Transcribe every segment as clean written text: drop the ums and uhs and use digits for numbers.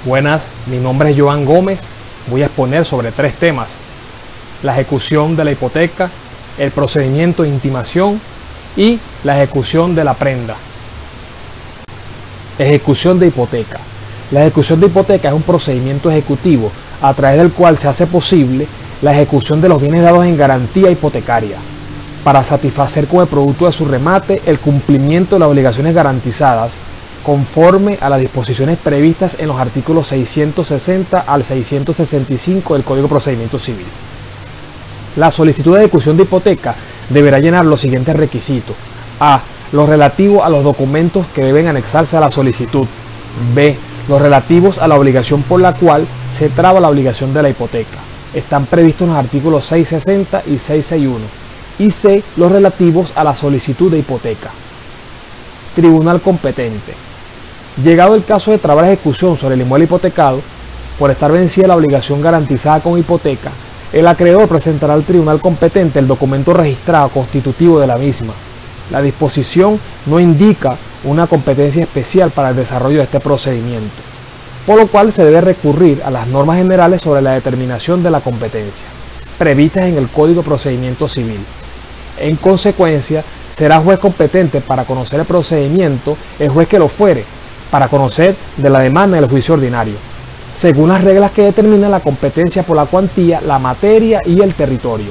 Buenas, mi nombre es Joan Gómez. Voy a exponer sobre 3 temas: la ejecución de la hipoteca, el procedimiento de intimación y la ejecución de la prenda. Ejecución de hipoteca. La ejecución de hipoteca es un procedimiento ejecutivo a través del cual se hace posible la ejecución de los bienes dados en garantía hipotecaria para satisfacer con el producto de su remate el cumplimiento de las obligaciones garantizadas conforme a las disposiciones previstas en los artículos 660 al 665 del Código de Procedimiento Civil. La solicitud de ejecución de hipoteca deberá llenar los siguientes requisitos: A. Los relativos a los documentos que deben anexarse a la solicitud. B. Los relativos a la obligación por la cual se traba la obligación de la hipoteca. Están previstos en los artículos 660 y 661. Y C. Los relativos a la solicitud de hipoteca. Tribunal competente. Llegado el caso de trabar ejecución sobre el inmueble hipotecado, por estar vencida la obligación garantizada con hipoteca, el acreedor presentará al tribunal competente el documento registrado constitutivo de la misma. La disposición no indica una competencia especial para el desarrollo de este procedimiento, por lo cual se debe recurrir a las normas generales sobre la determinación de la competencia, previstas en el Código de Procedimiento Civil. En consecuencia, será juez competente para conocer el procedimiento el juez que lo fuere, para conocer de la demanda en el juicio ordinario, según las reglas que determinan la competencia por la cuantía, la materia y el territorio.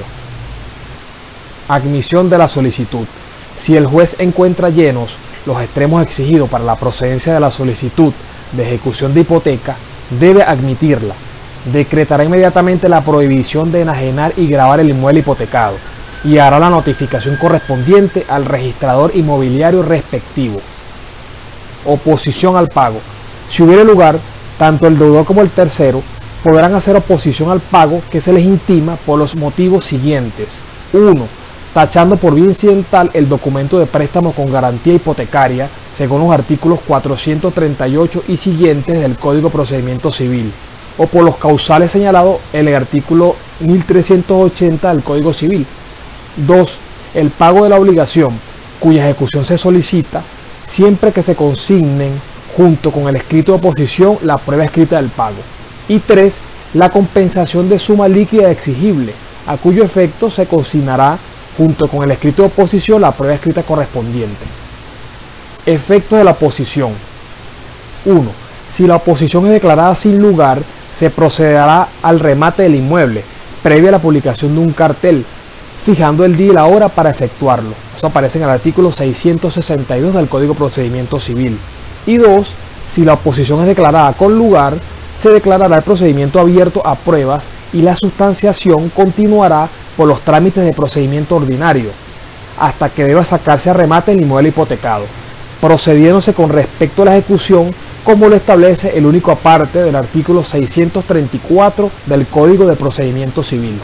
Admisión de la solicitud. Si el juez encuentra llenos los extremos exigidos para la procedencia de la solicitud de ejecución de hipoteca, debe admitirla. Decretará inmediatamente la prohibición de enajenar y gravar el inmueble hipotecado y hará la notificación correspondiente al registrador inmobiliario respectivo. Oposición al pago. Si hubiere lugar, tanto el deudor como el tercero podrán hacer oposición al pago que se les intima por los motivos siguientes: 1. Tachando por vía incidental el documento de préstamo con garantía hipotecaria según los artículos 438 y siguientes del Código de Procedimiento Civil, o por los causales señalados en el artículo 1380 del Código Civil. 2. El pago de la obligación, cuya ejecución se solicita, siempre que se consignen junto con el escrito de oposición la prueba escrita del pago. Y 3. La compensación de suma líquida exigible, a cuyo efecto se consignará junto con el escrito de oposición la prueba escrita correspondiente. Efectos de la oposición. 1. Si la oposición es declarada sin lugar, se procederá al remate del inmueble, previa a la publicación de un cartel, fijando el día y la hora para efectuarlo. Eso aparece en el artículo 662 del Código de Procedimiento Civil. Y 2. Si la oposición es declarada con lugar, se declarará el procedimiento abierto a pruebas y la sustanciación continuará por los trámites de procedimiento ordinario, hasta que deba sacarse a remate el inmueble hipotecado, procediéndose con respecto a la ejecución como lo establece el único aparte del artículo 634 del Código de Procedimiento Civil.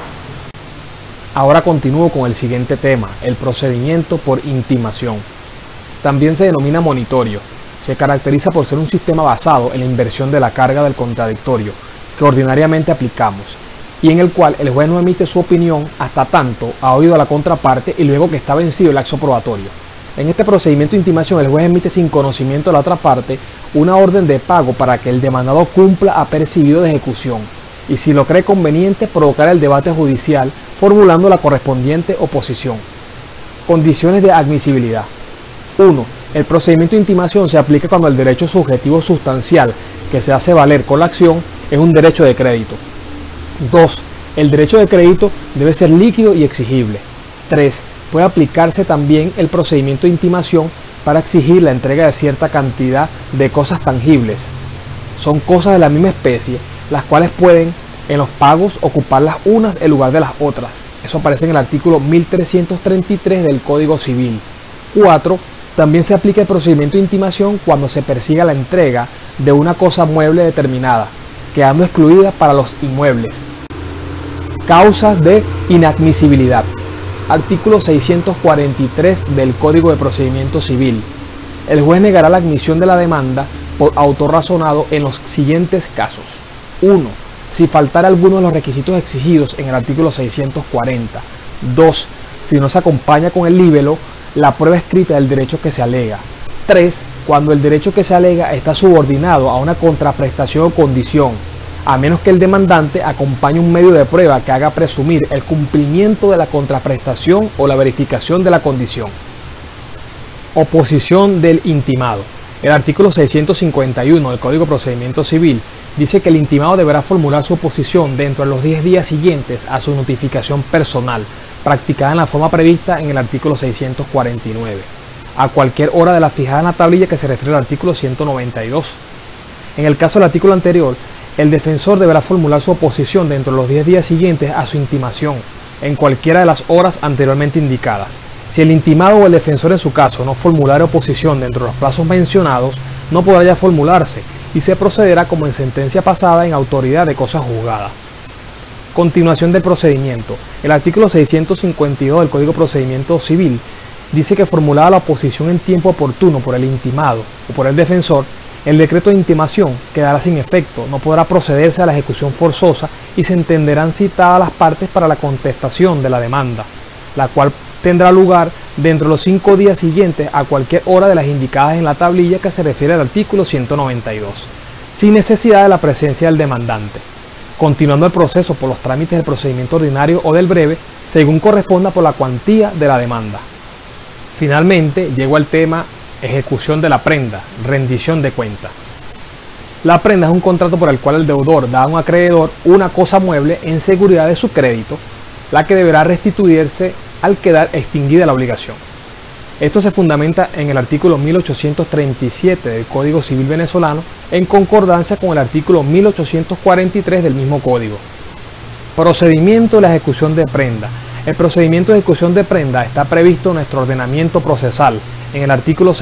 Ahora continúo con el siguiente tema: el procedimiento por intimación. También se denomina monitorio. Se caracteriza por ser un sistema basado en la inversión de la carga del contradictorio que ordinariamente aplicamos, y en el cual el juez no emite su opinión hasta tanto ha oído a la contraparte y luego que está vencido el acto probatorio. En este procedimiento de intimación, el juez emite sin conocimiento de la otra parte una orden de pago para que el demandado cumpla apercibido de ejecución, y si lo cree conveniente, provocar el debate judicial formulando la correspondiente oposición. Condiciones de admisibilidad. 1. El procedimiento de intimación se aplica cuando el derecho subjetivo sustancial que se hace valer con la acción es un derecho de crédito. 2. El derecho de crédito debe ser líquido y exigible. 3. Puede aplicarse también el procedimiento de intimación para exigir la entrega de cierta cantidad de cosas tangibles. Son cosas de la misma especie, las cuales pueden en los pagos ocupar las unas en lugar de las otras. Eso aparece en el artículo 1333 del Código Civil. 4. También se aplica el procedimiento de intimación cuando se persiga la entrega de una cosa mueble determinada, quedando excluida para los inmuebles. Causas de inadmisibilidad. Artículo 643 del Código de Procedimiento Civil. El juez negará la admisión de la demanda por autor razonado en los siguientes casos. 1. Si faltara alguno de los requisitos exigidos en el artículo 640. 2. Si no se acompaña con el libelo la prueba escrita del derecho que se alega. 3. cuando el derecho que se alega está subordinado a una contraprestación o condición, a menos que el demandante acompañe un medio de prueba que haga presumir el cumplimiento de la contraprestación o la verificación de la condición. Oposición del intimado. El artículo 651 del Código de Procedimiento Civil dice que el intimado deberá formular su oposición dentro de los 10 días siguientes a su notificación personal, practicada en la forma prevista en el artículo 649, a cualquier hora de la fijada en la tablilla que se refiere al artículo 192. En el caso del artículo anterior, el defensor deberá formular su oposición dentro de los 10 días siguientes a su intimación, en cualquiera de las horas anteriormente indicadas. Si el intimado o el defensor en su caso no formulare oposición dentro de los plazos mencionados, no podrá ya formularse y se procederá como en sentencia pasada en autoridad de cosa juzgada. Continuación del procedimiento. El artículo 652 del Código de Procedimiento Civil dice que formulada la oposición en tiempo oportuno por el intimado o por el defensor, el decreto de intimación quedará sin efecto, no podrá procederse a la ejecución forzosa y se entenderán citadas las partes para la contestación de la demanda, la cual tendrá lugar dentro de los 5 días siguientes a cualquier hora de las indicadas en la tablilla que se refiere al artículo 192, sin necesidad de la presencia del demandante, continuando el proceso por los trámites del procedimiento ordinario o del breve, según corresponda por la cuantía de la demanda. Finalmente, llegó al tema ejecución de la prenda, rendición de cuenta. La prenda es un contrato por el cual el deudor da a un acreedor una cosa mueble en seguridad de su crédito, la que deberá restituirse al quedar extinguida la obligación. Esto se fundamenta en el artículo 1837 del Código Civil venezolano, en concordancia con el artículo 1843 del mismo código. Procedimiento de la ejecución de prenda. El procedimiento de ejecución de prenda está previsto en nuestro ordenamiento procesal, en el artículo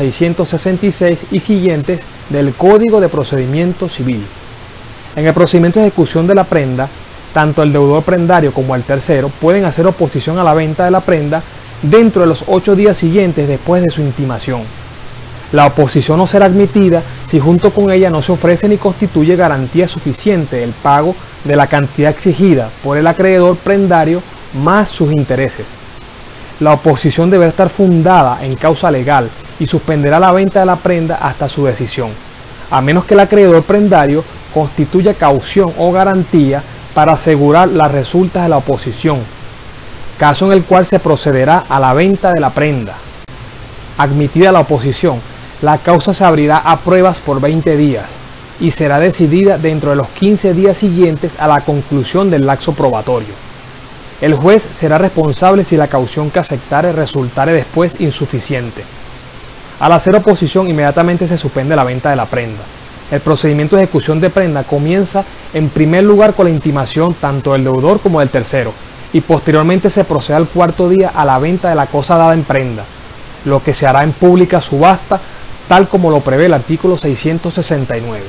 666 y siguientes del Código de Procedimiento Civil. En el procedimiento de ejecución de la prenda, tanto el deudor prendario como el tercero pueden hacer oposición a la venta de la prenda dentro de los 8 días siguientes después de su intimación. La oposición no será admitida si junto con ella no se ofrece ni constituye garantía suficiente del pago de la cantidad exigida por el acreedor prendario más sus intereses. La oposición deberá estar fundada en causa legal y suspenderá la venta de la prenda hasta su decisión, a menos que el acreedor prendario constituya caución o garantía para asegurar las resultas de la oposición, caso en el cual se procederá a la venta de la prenda. Admitida la oposición, la causa se abrirá a pruebas por 20 días y será decidida dentro de los 15 días siguientes a la conclusión del lapso probatorio. El juez será responsable si la caución que aceptare resultare después insuficiente. Al hacer oposición, inmediatamente se suspende la venta de la prenda. El procedimiento de ejecución de prenda comienza en primer lugar con la intimación tanto del deudor como del tercero, y posteriormente se procede al cuarto día a la venta de la cosa dada en prenda, lo que se hará en pública subasta, tal como lo prevé el artículo 669.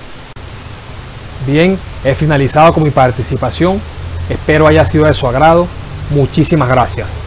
Bien, he finalizado con mi participación. Espero haya sido de su agrado. Muchísimas gracias.